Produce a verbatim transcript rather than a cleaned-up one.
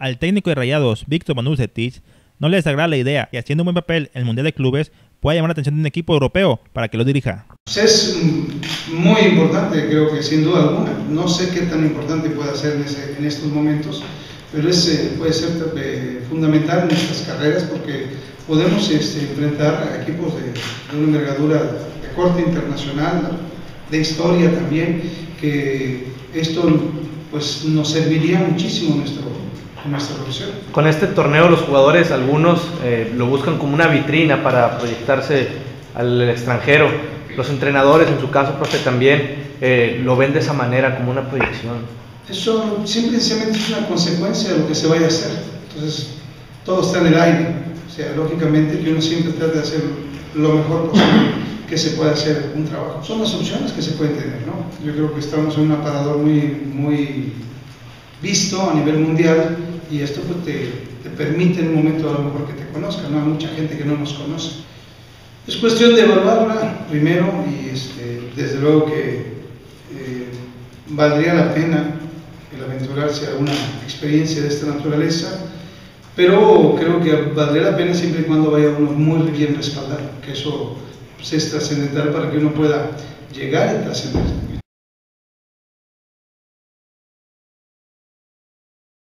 Al técnico de Rayados, Víctor Manuel no le desagrada la idea y haciendo un buen papel en el Mundial de Clubes puede llamar la atención de un equipo europeo para que lo dirija. Es muy importante, creo que sin duda alguna. No sé qué tan importante puede ser en, ese, en estos momentos, pero ese puede ser eh, fundamental en nuestras carreras porque podemos este, enfrentar a equipos de, de una envergadura de corte internacional, de historia también, que esto pues, nos serviría muchísimo en nuestro, en nuestra profesión. Con este torneo los jugadores, algunos eh, lo buscan como una vitrina para proyectarse al extranjero. Los entrenadores, en su caso, profe, también eh, lo ven de esa manera, como una proyección. Eso simplemente es una consecuencia de lo que se vaya a hacer. Entonces, todo está en el aire. O sea, lógicamente que uno siempre trata de hacer lo mejor posible que se pueda hacer un trabajo. Son las opciones que se pueden tener, ¿no? Yo creo que estamos en un aparador muy, muy visto a nivel mundial y esto pues, te, te permite en un momento a lo mejor que te conozcan, ¿no? Hay mucha gente que no nos conoce. Es cuestión de evaluarla primero y este, desde luego que eh, valdría la pena el aventurarse a una experiencia de esta naturaleza, pero creo que valdría la pena siempre y cuando vaya uno muy bien respaldado, que eso pues, es trascendental para que uno pueda llegar y trascender.